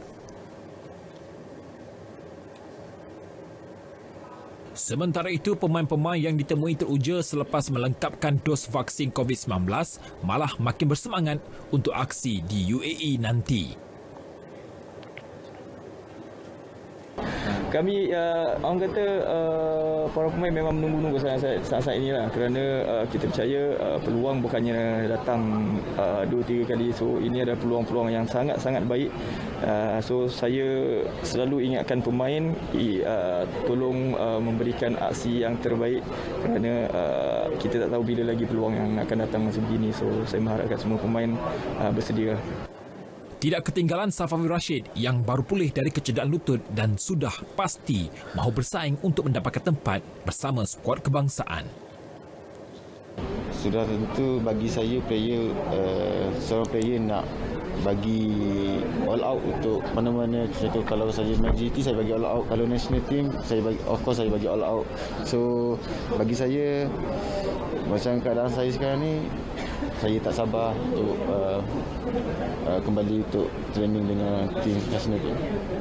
Sementara itu, pemain-pemain yang ditemui teruja selepas melengkapkan dos vaksin COVID sembilan belas malah makin bersemangat untuk aksi di U A E nanti. Kami uh, orang kata uh, para pemain memang menunggu-nunggu saat-saat ini lah, kerana uh, kita percaya uh, peluang bukannya datang uh, dua tiga kali. So ini ada peluang-peluang yang sangat-sangat baik. Uh, so saya selalu ingatkan pemain uh, tolong uh, memberikan aksi yang terbaik, kerana uh, kita tak tahu bila lagi peluang yang akan datang macam begini. So saya mengharapkan semua pemain uh, bersedia. Tidak ketinggalan Safawi Rashid yang baru pulih dari kecederaan lutut dan sudah pasti mahu bersaing untuk mendapatkan tempat bersama skuad kebangsaan. Sudah tentu bagi saya player uh, seorang player nak bagi all out untuk mana-mana. Contoh kalau saya main G T saya bagi all out, kalau national team saya bagi, of course saya bagi all out. So bagi saya macam keadaan saya sekarang ni, saya tak sabar untuk uh, uh, kembali untuk training dengan tim national team.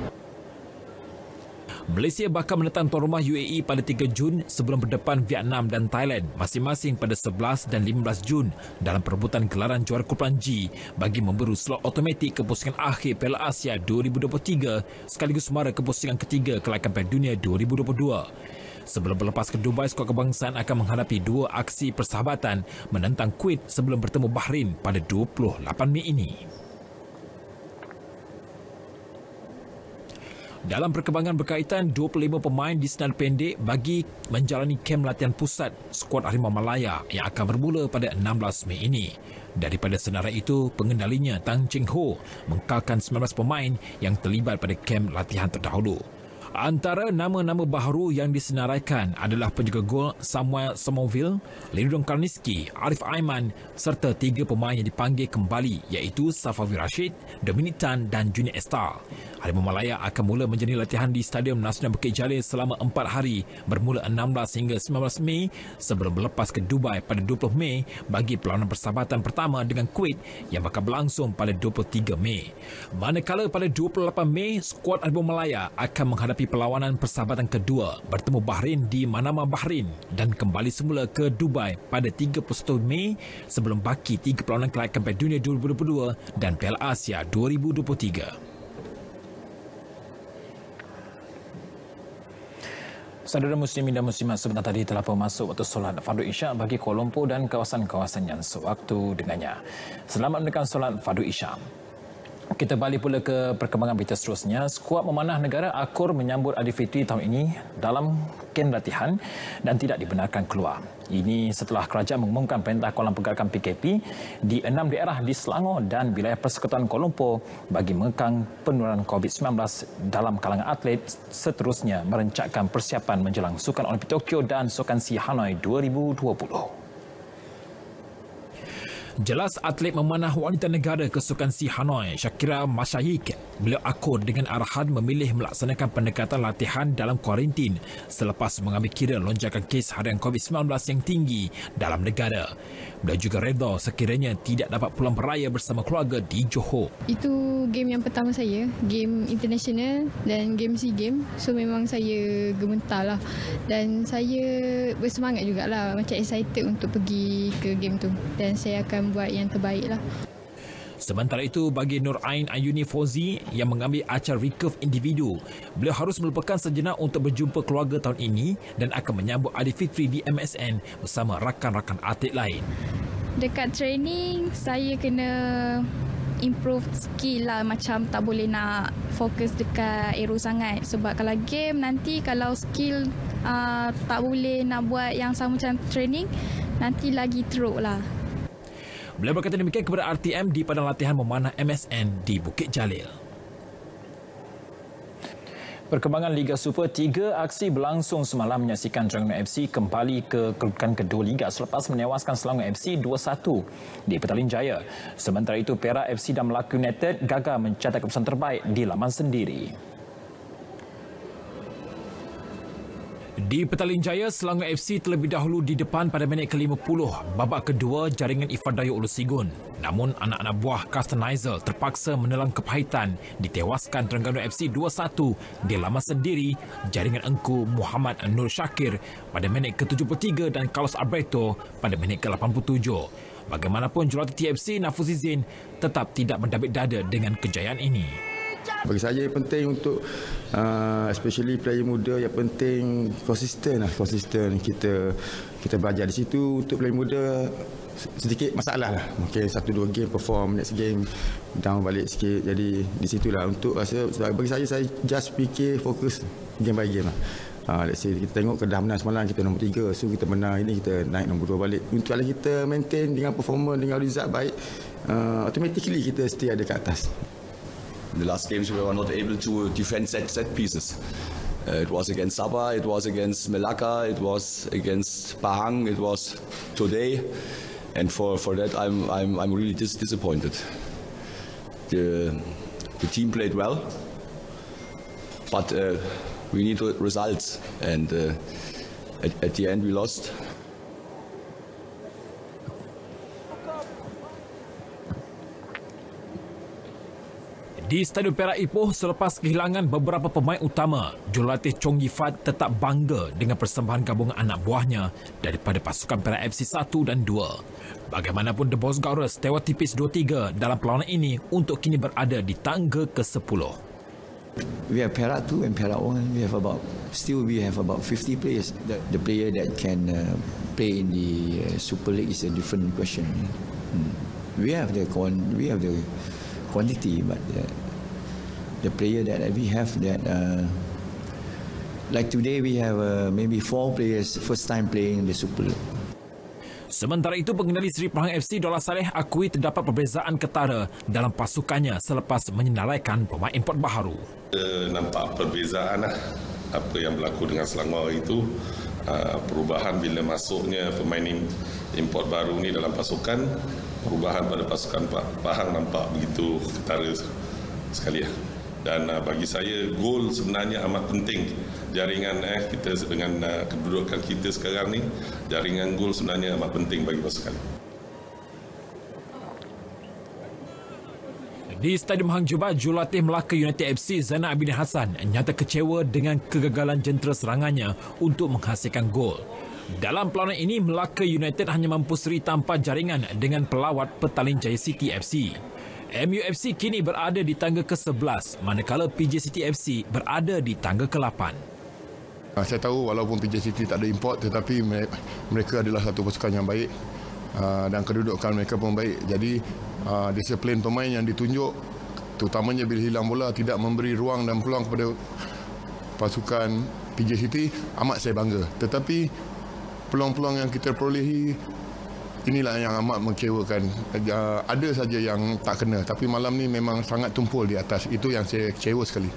Malaysia bakal menentang tuan rumah U A E pada tiga Jun sebelum berdepan Vietnam dan Thailand masing-masing pada sebelas dan lima belas Jun dalam perebutan gelaran juara Kumpulan G bagi memburu slot automatik kepusingan akhir Piala Asia dua ribu dua puluh tiga sekaligus mara kepusingan ketiga kelaikan Piala Dunia dua ribu dua puluh dua. Sebelum berlepas ke Dubai, skuad kebangsaan akan menghadapi dua aksi persahabatan menentang Kuwait sebelum bertemu Bahrain pada dua puluh lapan Mei ini. Dalam perkembangan berkaitan, dua puluh lima pemain di senar pendek bagi menjalani kem latihan pusat skuad Harimau Malaya yang akan bermula pada enam belas Mei ini. Daripada senarai itu, pengendalinya Tang Cheng Ho mengkalkan sembilan belas pemain yang terlibat pada kem latihan terdahulu. Antara nama-nama baharu yang disenaraikan adalah penjaga gol Samuel Somerville, Lindong Karniski, Arif Aiman serta tiga pemain yang dipanggil kembali iaitu Safawi Rashid, Dominic Tan dan Junior Estal. Harimau Malaya akan mula menjalani latihan di Stadium Nasional Bukit Jalil selama empat hari bermula enam belas hingga sembilan belas Mei sebelum berlepas ke Dubai pada dua puluh Mei bagi perlawanan persahabatan pertama dengan Kuwait yang bakal berlangsung pada dua puluh tiga Mei. Manakala pada dua puluh lapan Mei, skuad Harimau Malaya akan menghadapi perlawanan persahabatan kedua bertemu Bahrain di Manama, Bahrain dan kembali semula ke Dubai pada tiga puluh satu Mei sebelum baki tiga perlawanan kelaikan Piala Dunia dua ribu dua puluh dua dan Piala Asia dua ribu dua puluh tiga. Saudara muslimin dan muslimat, sebentar tadi telah pun masuk waktu solat fardu isyak bagi Kuala Lumpur dan kawasan-kawasan yang sewaktu dengannya. Selamat menunaikan solat fardu isyak. Kita balik pula ke perkembangan berita seterusnya. Skuad memanah negara akur menyambut Aidilfitri tahun ini dalam kem latihan dan tidak dibenarkan keluar. Ini setelah kerajaan mengumumkan perintah kawalan pergerakan P K P di enam daerah di Selangor dan wilayah Persekutuan Kuala Lumpur bagi mengekang penularan COVID sembilan belas dalam kalangan atlet, seterusnya merencatkan persiapan menjelang Sukan Olimpik Tokyo dan Sukan Si Hanoi dua ribu dua puluh. Jelas atlet memanah wanita negara ke Sukan Si Hanoi, Shakira Masyayik, beliau akur dengan arahan memilih melaksanakan pendekatan latihan dalam kuarantin selepas mengambil kira lonjakan kes harian COVID sembilan belas yang tinggi dalam negara. Beliau juga redha sekiranya tidak dapat pulang beraya bersama keluarga di Johor. Itu game yang pertama saya, game international dan game SEA Games. So memang saya gemetar lah. Dan saya bersemangat jugalah, macam excited untuk pergi ke game tu. Dan saya akan buat yang terbaik lah. Sementara itu, bagi Nur Ain Ayuni Fauzi yang mengambil acara recurve individu, beliau harus melupakan sejenak untuk berjumpa keluarga tahun ini dan akan menyambut Aidilfitri di M S N bersama rakan-rakan atlet lain. Dekat training, saya kena improve skill lah, macam tak boleh nak fokus dekat aero sangat. Sebab kalau game nanti, kalau skill uh, tak boleh nak buat yang sama macam training, nanti lagi teruk lah. Beliau berkata demikian kepada R T M di padang latihan memanah M S N di Bukit Jalil. Perkembangan Liga Super, tiga aksi berlangsung semalam menyaksikan Terengganu F C kembali ke kedudukan kedua Liga selepas menewaskan Selangor F C dua satu di Petaling Jaya. Sementara itu, Perak F C dan Melaka United gagal mencatat keputusan terbaik di laman sendiri. Di Petaling Jaya, Selangor F C terlebih dahulu di depan pada minit ke lima puluh babak kedua jaringan Ifadayo Ulusigun. Namun anak-anak buah Carsten Neisel terpaksa menelan kepahitan ditewaskan Terengganu F C dua satu di laman sendiri jaringan engku Muhammad Nur Syakir pada minit ke tujuh puluh tiga dan Carlos Alberto pada minit ke lapan puluh tujuh. Bagaimanapun jurulatih T F C Nafuzizin tetap tidak berdabik dada dengan kejayaan ini. Bagi saya yang penting untuk uh, especially player muda, yang penting konsisten lah, konsisten kita kita belajar di situ. Untuk player muda sedikit masalah lah, mungkin satu dua game perform, next game down balik sikit. Jadi di situlah untuk rasa, bagi saya saya just fikir fokus game by game lah. Uh, let's say kita tengok Kedah menang semalam, kita nombor tiga, so kita menang ini kita naik nombor dua balik. Untuk kalau kita maintain dengan performance, dengan result baik, uh, automatically kita stay ada kat atas. In the last games we were not able to defend set set pieces. Uh, it was against Sabah, it was against Melaka, it was against Pahang, it was today, and for, for that I'm I'm I'm really dis disappointed. The the team played well, but uh, we need results, and uh, at, at the end we lost. Di Stadium Perak Ipoh, selepas kehilangan beberapa pemain utama, jurulatih Chong Yifat tetap bangga dengan persembahan gabungan anak buahnya daripada pasukan Perak F C satu dan dua. Bagaimanapun, The Bosgaurus tewas tipis dua tiga dalam perlawanan ini untuk kini berada di tangga ke sepuluh. We have Perak two and Perak one. We have about still we have about fifty players. The, the player that can uh, play in the uh, Super League is a different question. Hmm. We have the we have the quantity, but uh, the player that we have that uh, like today we have uh, maybe four players first time playing the Super League. Sementara itu, pengendali Seri Pahang F C Dollah Saleh akui terdapat perbezaan ketara dalam pasukannya selepas menyenaraikan pemain import baharu. Uh, nampak perbezaan lah. Apa yang berlaku dengan Selangor itu, uh, perubahan bila masuknya pemain import baru ni dalam pasukan, perubahan pada pasukan Pahang nampak begitu ketara sekali. Dan uh, bagi saya, gol sebenarnya amat penting. Jaringan eh kita dengan uh, kedudukan kita sekarang ni, jaringan gol sebenarnya amat penting bagi pasukan. Di Stadium Hang Jebat, jurulatih Melaka United F C Zainal Abidin Hassan nyata kecewa dengan kegagalan jentera serangannya untuk menghasilkan gol. Dalam perlawanan ini, Melaka United hanya mampu seri tanpa jaringan dengan pelawat Petaling Jaya City F C. M U F C kini berada di tangga ke sebelas, manakala P J City F C berada di tangga ke lapan. Saya tahu walaupun P J City tak ada import, tetapi mereka adalah satu pasukan yang baik dan kedudukan mereka pun baik. Jadi disiplin pemain yang ditunjuk, terutamanya bila hilang bola, tidak memberi ruang dan peluang kepada pasukan P J City, amat saya bangga. Tetapi peluang-peluang yang kita perolehi, inilah yang amat mengecewakan. Ada saja yang tak kena, tapi malam ni memang sangat tumpul di atas. Itu yang saya kecewa sekali.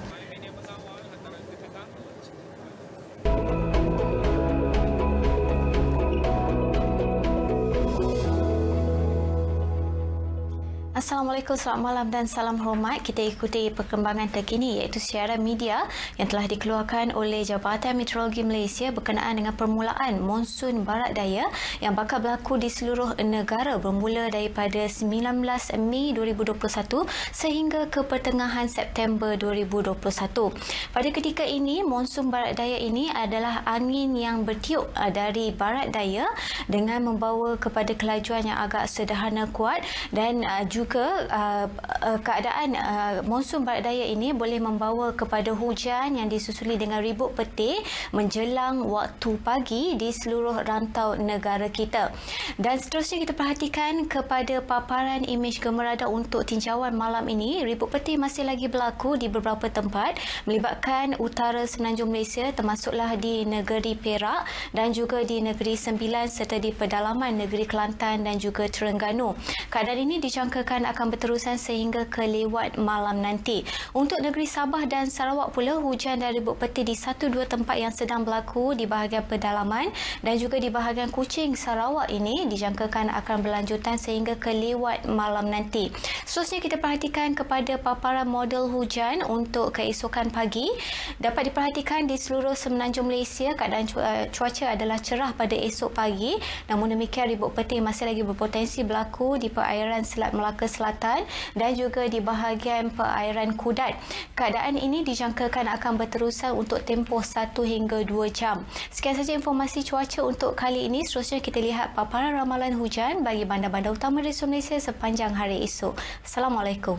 Assalamualaikum, selamat malam dan salam hormat. Kita ikuti perkembangan terkini iaitu siaran media yang telah dikeluarkan oleh Jabatan Meteorologi Malaysia berkenaan dengan permulaan monsun barat daya yang bakal berlaku di seluruh negara bermula daripada sembilan belas Mei dua ribu dua puluh satu sehingga ke pertengahan September dua ribu dua puluh satu. Pada ketika ini, monsun barat daya ini adalah angin yang bertiup dari barat daya dengan membawa kepada kelajuan yang agak sederhana kuat, dan juga Juga uh, uh, keadaan uh, monsun barat daya ini boleh membawa kepada hujan yang disusuli dengan ribut petir menjelang waktu pagi di seluruh rantau negara kita. Dan seterusnya kita perhatikan kepada paparan imej gemerada untuk tinjauan malam ini. Ribut petir masih lagi berlaku di beberapa tempat melibatkan utara semenanjung Malaysia, termasuklah di negeri Perak dan juga di negeri Sembilan serta di pedalaman negeri Kelantan dan juga Terengganu. Keadaan ini dijangkakan diharapkan akan berterusan sehingga ke lewat malam nanti. Untuk negeri Sabah dan Sarawak pula, hujan dan ribut peti di satu dua tempat yang sedang berlaku di bahagian pedalaman dan juga di bahagian Kuching Sarawak ini dijangkakan akan berlanjutan sehingga ke lewat malam nanti. Seterusnya kita perhatikan kepada paparan model hujan untuk keesokan pagi. Dapat diperhatikan di seluruh semenanjung Malaysia keadaan cuaca adalah cerah pada esok pagi. Namun demikian, ribut peti masih lagi berpotensi berlaku di perairan Selat Melaka Selatan dan juga di bahagian perairan Kudat. Keadaan ini dijangkakan akan berterusan untuk tempoh satu hingga dua jam. Sekian saja informasi cuaca untuk kali ini. Seterusnya kita lihat paparan ramalan hujan bagi bandar-bandar utama di Malaysia sepanjang hari esok. Assalamualaikum.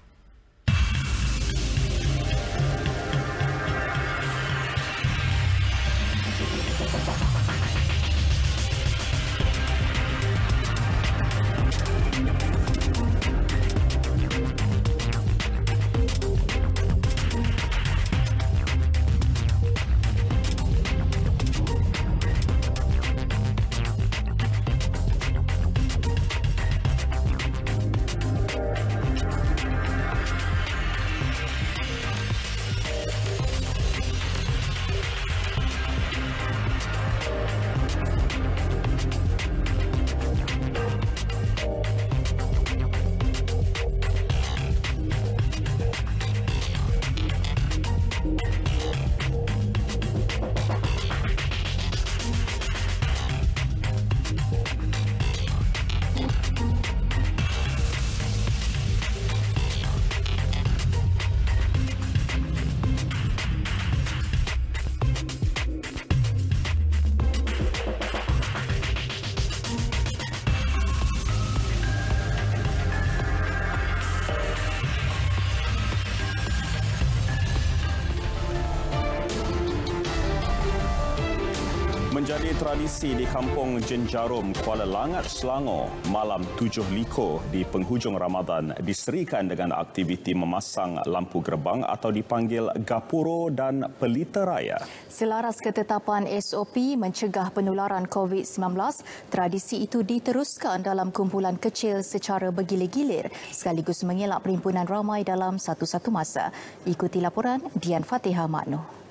Menjadi tradisi di Kampung Jenjarum, Kuala Langat, Selangor, malam tujuh liko di penghujung Ramadan diserikan dengan aktiviti memasang lampu gerbang atau dipanggil Gapuro dan Pelita Raya. Selaras ketetapan S O P mencegah penularan COVID sembilan belas, tradisi itu diteruskan dalam kumpulan kecil secara bergilir-gilir sekaligus mengelak perhimpunan ramai dalam satu-satu masa. Ikuti laporan Dian Fatihah Makno.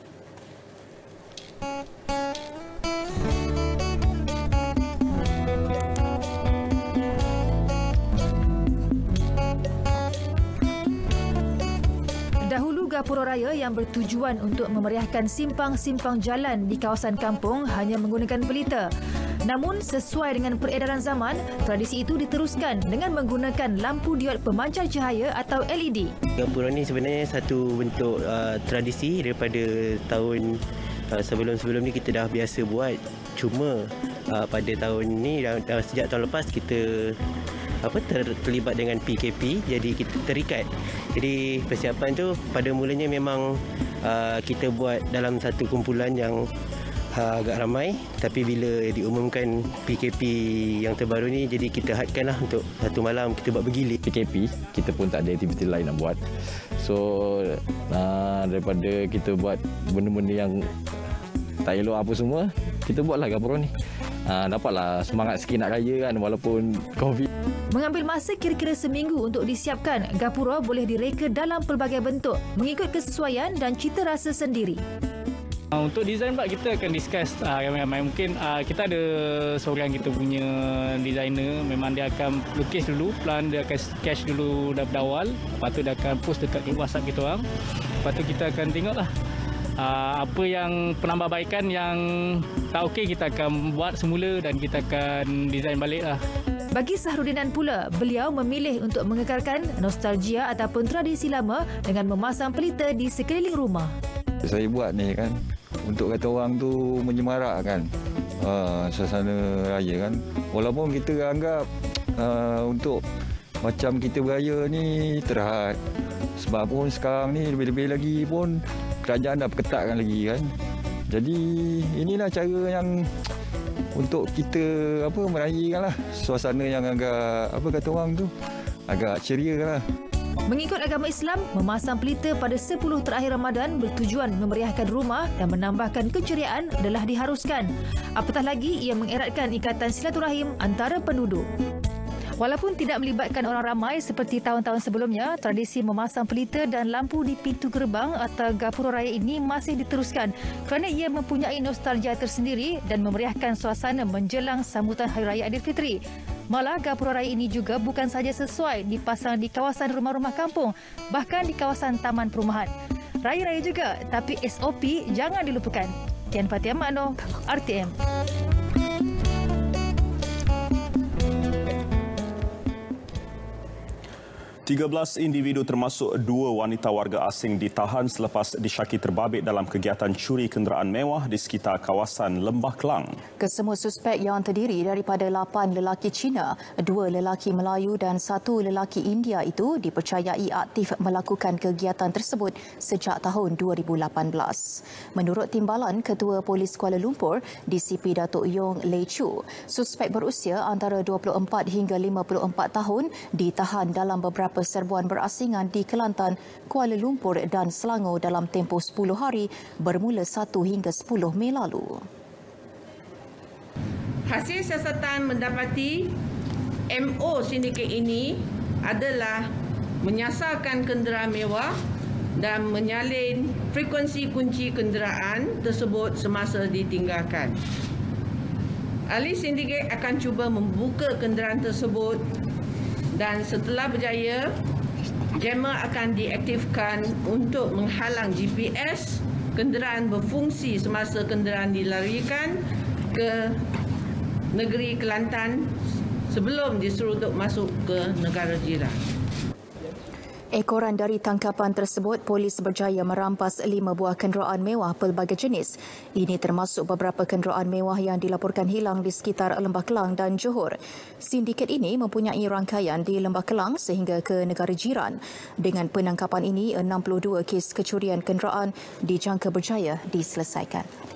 Gapuro Raya yang bertujuan untuk memeriahkan simpang-simpang jalan di kawasan kampung hanya menggunakan pelita. Namun, sesuai dengan peredaran zaman, tradisi itu diteruskan dengan menggunakan lampu diod pemancar cahaya atau L E D. Gapuro ni sebenarnya satu bentuk uh, tradisi daripada tahun uh, sebelum-sebelum ni kita dah biasa buat. Cuma uh, pada tahun ni, dah, dah sejak tahun lepas kita apa ter, terlibat dengan P K P, jadi kita terikat. Jadi persiapan tu pada mulanya memang uh, kita buat dalam satu kumpulan yang uh, agak ramai, tapi bila diumumkan P K P yang terbaru ni, jadi kita hadkanlah untuk satu malam kita buat bergilir. P K P kita pun tak ada aktiviti lain nak buat, so uh, daripada kita buat benda-benda yang tak elok apa semua, kita buatlah Gapuro ni. Uh, dapatlah semangat sikit nak raya kan, walaupun COVID. Mengambil masa kira-kira seminggu untuk disiapkan, Gapuro boleh direka dalam pelbagai bentuk mengikut kesesuaian dan cita rasa sendiri. Untuk design pula kita akan discuss uh, ramai-ramai. Mungkin uh, kita ada seorang kita punya designer, memang dia akan lukis dulu, plan dia akan sketch dulu dari awal, lepas tu dia akan post dekat grup WhatsApp kita orang. Lepas tu kita akan tengoklah Uh, apa yang penambahbaikan yang tak okey kita akan buat semula dan kita akan design balik lah. Bagi Sahrudinan pula, beliau memilih untuk mengekalkan nostalgia ataupun tradisi lama dengan memasang pelita di sekeliling rumah. Saya buat ni kan untuk kata orang tu menyemarakkan uh, suasana raya kan. Walaupun kita anggap uh, untuk macam kita beraya ni terhad. Sebab pun sekarang ni lebih-lebih lagi pun kerajaan dah perketatkan lagi kan. Jadi inilah cara yang untuk kita apa meraihkanlah suasana yang agak apa kata orang tu agak ceria lah. Mengikut agama Islam, memasang pelita pada sepuluh terakhir Ramadan bertujuan memeriahkan rumah dan menambahkan keceriaan adalah diharuskan. Apatah lagi ia mengeratkan ikatan silaturahim antara penduduk. Walaupun tidak melibatkan orang ramai seperti tahun-tahun sebelumnya, tradisi memasang pelita dan lampu di pintu gerbang atau Gapura Raya ini masih diteruskan kerana ia mempunyai nostalgia tersendiri dan memeriahkan suasana menjelang sambutan Hari Raya Aidilfitri. Malah Gapura Raya ini juga bukan sahaja sesuai dipasang di kawasan rumah-rumah kampung, bahkan di kawasan taman perumahan. Raya-raya juga, tapi S O P jangan dilupakan. Tian Fatia Makno, R T M. tiga belas individu termasuk dua wanita warga asing ditahan selepas disyaki terbabit dalam kegiatan curi kenderaan mewah di sekitar kawasan Lembah Kelang. Kesemua suspek yang terdiri daripada lapan lelaki Cina, dua lelaki Melayu dan satu lelaki India itu dipercayai aktif melakukan kegiatan tersebut sejak tahun dua ribu lapan belas. Menurut timbalan Ketua Polis Kuala Lumpur, D C P Datuk Yong Lei Chu, suspek berusia antara dua puluh empat hingga lima puluh empat tahun ditahan dalam beberapa serbuan berasingan di Kelantan, Kuala Lumpur dan Selangor dalam tempoh sepuluh hari bermula satu hingga sepuluh Mei lalu. Hasil siasatan mendapati M O sindiket ini adalah menyasarkan kenderaan mewah dan menyalin frekuensi kunci kenderaan tersebut semasa ditinggalkan. Ahli sindiket akan cuba membuka kenderaan tersebut dan setelah berjaya, jammer akan diaktifkan untuk menghalang G P S kenderaan berfungsi semasa kenderaan dilarikan ke negeri Kelantan sebelum diseruduk masuk ke negara jiran. Ekoran dari tangkapan tersebut, polis berjaya merampas lima buah kenderaan mewah pelbagai jenis. Ini termasuk beberapa kenderaan mewah yang dilaporkan hilang di sekitar Lembah Kelang dan Johor. Sindiket ini mempunyai rangkaian di Lembah Kelang sehingga ke negara jiran. Dengan penangkapan ini, enam puluh dua kes kecurian kenderaan dijangka berjaya diselesaikan.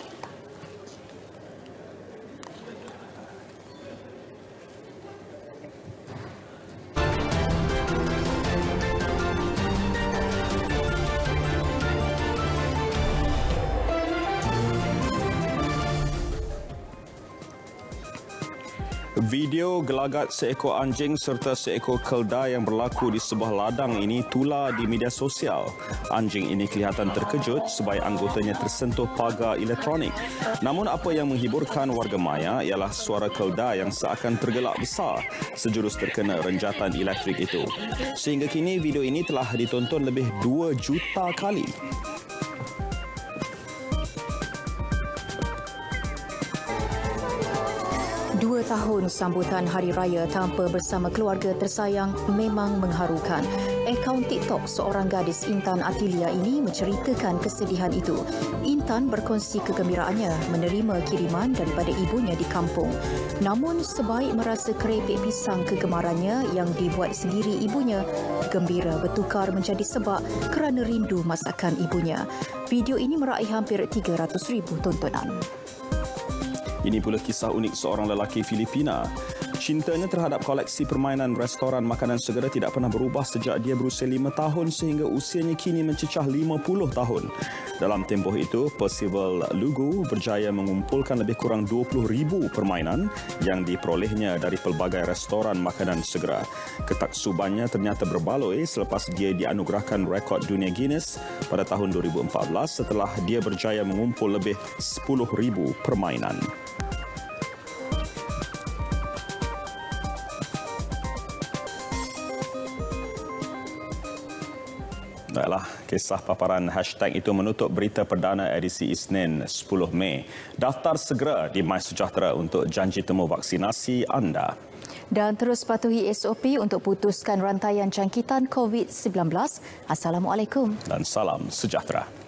Video gelagat seekor anjing serta seekor keldai yang berlaku di sebuah ladang ini tular di media sosial. Anjing ini kelihatan terkejut sebab anggotanya tersentuh pagar elektronik. Namun apa yang menghiburkan warga maya ialah suara keldai yang seakan tergelak besar sejurus terkena renjatan elektrik itu. Sehingga kini video ini telah ditonton lebih dua juta kali. Dua tahun sambutan Hari Raya tanpa bersama keluarga tersayang memang mengharukan. Akaun TikTok seorang gadis Intan Atilia ini menceritakan kesedihan itu. Intan berkongsi kegembiraannya menerima kiriman daripada ibunya di kampung. Namun sebaik merasa keripik pisang kegemarannya yang dibuat sendiri ibunya, gembira bertukar menjadi sebab kerana rindu masakan ibunya. Video ini meraih hampir tiga ratus ribu tontonan. Ini pula kisah unik seorang lelaki Filipina. Cintanya terhadap koleksi permainan restoran makanan segera tidak pernah berubah sejak dia berusia lima tahun sehingga usianya kini mencecah lima puluh tahun. Dalam tempoh itu, Percival Lugu berjaya mengumpulkan lebih kurang dua puluh ribu permainan yang diperolehnya dari pelbagai restoran makanan segera. Ketaksubannya ternyata berbaloi selepas dia dianugerahkan rekod dunia Guinness pada tahun dua ribu empat belas setelah dia berjaya mengumpul lebih sepuluh ribu permainan. Baiklah, kisah paparan hashtag itu menutup berita perdana edisi Isnin sepuluh Mei. Daftar segera di MySejahtera untuk janji temu vaksinasi anda. Dan terus patuhi S O P untuk putuskan rantaian jangkitan COVID sembilan belas. Assalamualaikum. Dan salam sejahtera.